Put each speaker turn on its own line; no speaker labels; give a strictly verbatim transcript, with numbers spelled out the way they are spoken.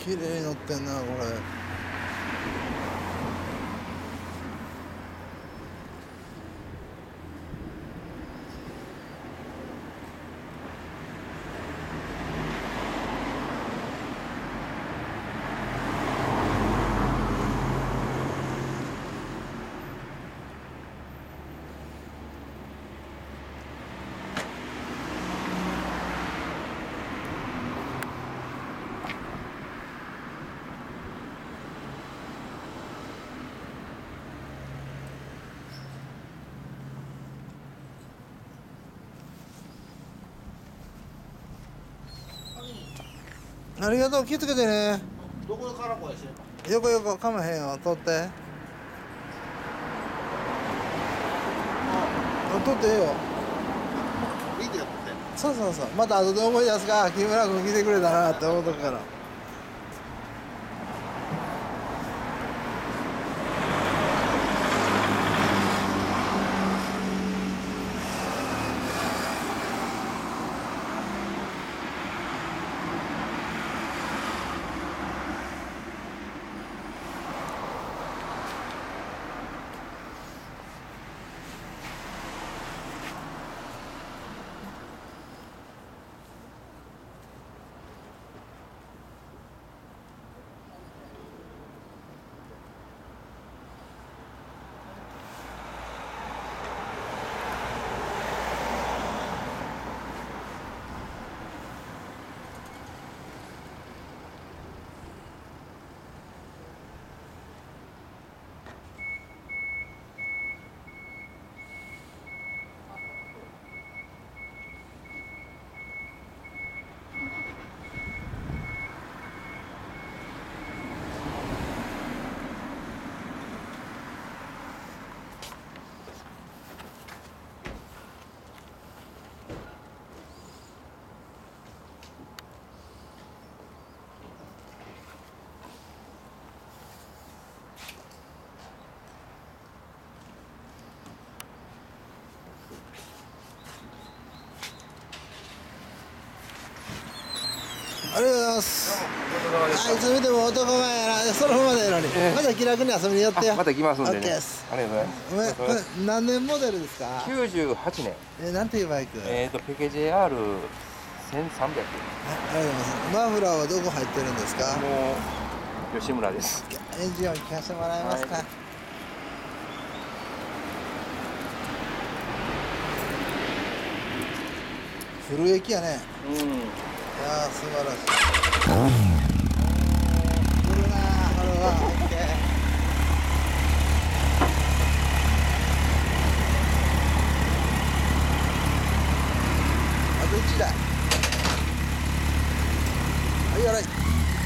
綺麗に乗ってんなこれ。ありがとう、気をつけてね。
どこから声してるか。
横横かまへんよ、取って。あ、取ってええよ。
いいでやって。
そうそうそう、また後で思い出すか、木村君来てくれたなって思うとくから。ありがとうございます。あ、いつ見ても男前やな。そのままでいいのに、えー、また気楽に遊びに寄ってよ。
また来ますんでね。
オッケーです。
ありがとうございます。
これ何年モデルですか？
きゅうじゅうはちねん。
えー、なんていうバイク？
えっとペケ ジェイアールせんさんびゃく。
ありがとうございます。マフラーはどこ入ってるんですか？
もう吉村です。
エンジン音聞かせてもらえますか？はい、フル駅やね。うん。いやー素晴らしい。来るなー、これは。オッケー。あといちだい。はい、やらい。